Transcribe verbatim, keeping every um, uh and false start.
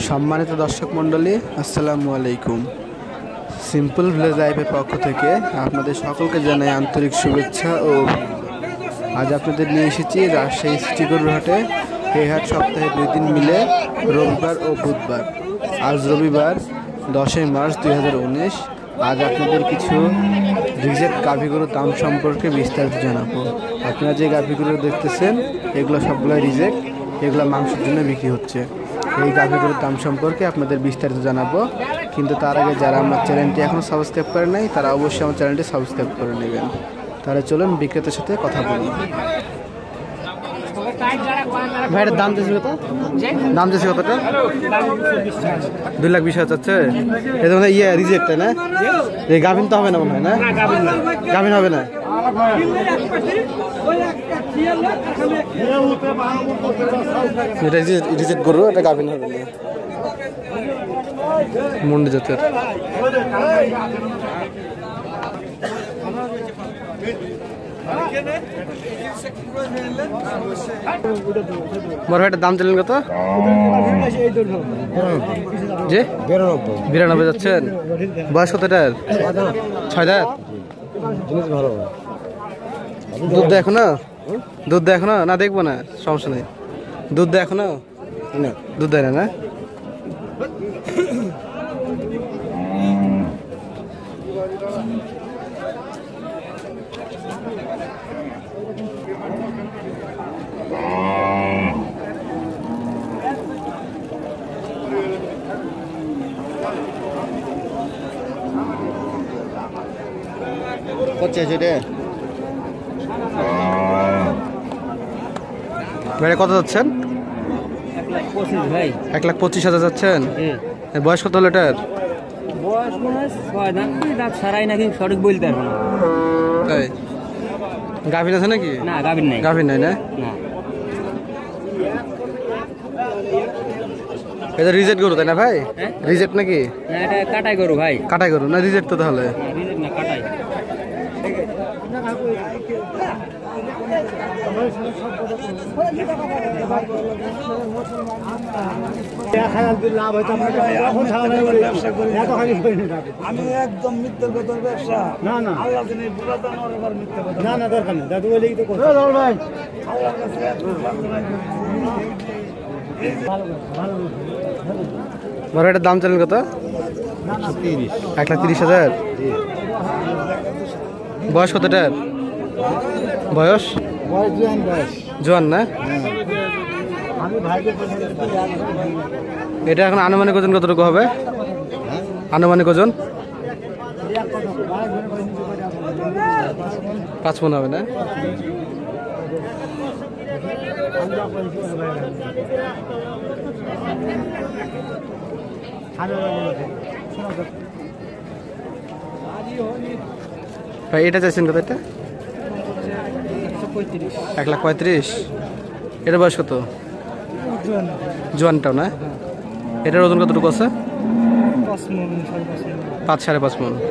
সম্মানিত দর্শক মণ্ডলী, আসসালামু আলাইকুম। সিম্পল ভিলেজ লাইফের পক্ষ থেকে আপনাদের সকলকে জানাই আন্তরিক শুভেচ্ছা ও অভিনন্দন। আজ আপনাদের নিয়ে এসেছি রাজশাহী সিটি গরুর হাটে। এই হাট সপ্তাহে দুই দিন মিলে, রবিবার ও বুধবার। আজ রবিবার দশই মার্চ দুই হাজার উনিশ। আজ আপনাদের কিছু রিজেক্ট গাভী গরুর দাম সম্পর্কে বিস্তারিত জানাবো। আপনারা যে গাভী গরু দেখতেছেন এগুলো সবগুলো রিজেক্ট, এগুলো মাংসের জন্য বিক্রি হচ্ছে। এই গাভী গরুর দাম সম্পর্কে আপনাদের বিস্তারিত জানাবো, কিন্তু তার আগে যারা আমার চ্যানেলটি এখনও সাবস্ক্রাইব করে নাই তারা অবশ্যই আমার চ্যানেলটি সাবস্ক্রাইব করে নেবেন। তাহলে চলুন বিক্রেতার সাথে কথা বলি। ভাইয়ের দাম দিয়েছিল কত? দাম দিয়েছে কতটা? দুই লাখ বিশ হাজার চাচ্ছে। এটা মানে ইয়ে রিজেক্ট, তাই না? এই গাভিন তো হবে না মনে হয়, না গাভিন হবে না। এটা রিজেক্ট গরু, এটা গাভিন হবে না। মুন্ডি জাতের। বড় ভাইটার দাম চলেন কত? জি বিরানব্বই যাচ্ছেন। বয়স কত এটার? ছয় দাঁত। দুধ দেয় এখনো? দুধ দেয় এখনো? না দেখবো না, সমস্যা নেই। দুধ দেয় এখনো? দুধ দেয় না না? কত যাচ্ছেন? এক লাখ পঁচিশ হাজার যাচ্ছেন। বয়স কত হলো এটার? বয়স মনে হয় ছয় দাঁত, দাঁত সারাই নাকি সঠিক বলতে পারবো না। তাই গাভিন আছে নাকি? না গাভিন নাই। গাভিন নাই না? না। এটা রিজেক্ট গরু তাই না ভাই? রিজেক্ট নাকি? না এটা কাটাই গরু ভাই। কাটাই গরু না রিজেক্ট তো? তাহলে রিজেক্ট না, কাটাই। আমি একদম মিথ্যার কথা ব্যবসা না না আল্লাহ জানে পুরাতন আর মিথ্যা কথা না না দরকার নেই দাদু বলেই তো কথা ভাই আল্লাহর কাছে বড় এটার দাম চলেন কত? এক লাখ তিরিশ হাজার। বয়স কত এটার? বয়স জোয়ান না? এটা এখন আনুমানিক ওজন কতটুকু হবে? আনুমানিক ওজন পাঁচ মন হবে না? ভাই এটা চাইছেন কত? এটা এক লাখ পঁয়ত্রিশ। এটা বয়স কত? জোয়ানটাও না? এটার ওজন কতটুকু আছে? পাঁচ সাড়ে পাঁচ মন।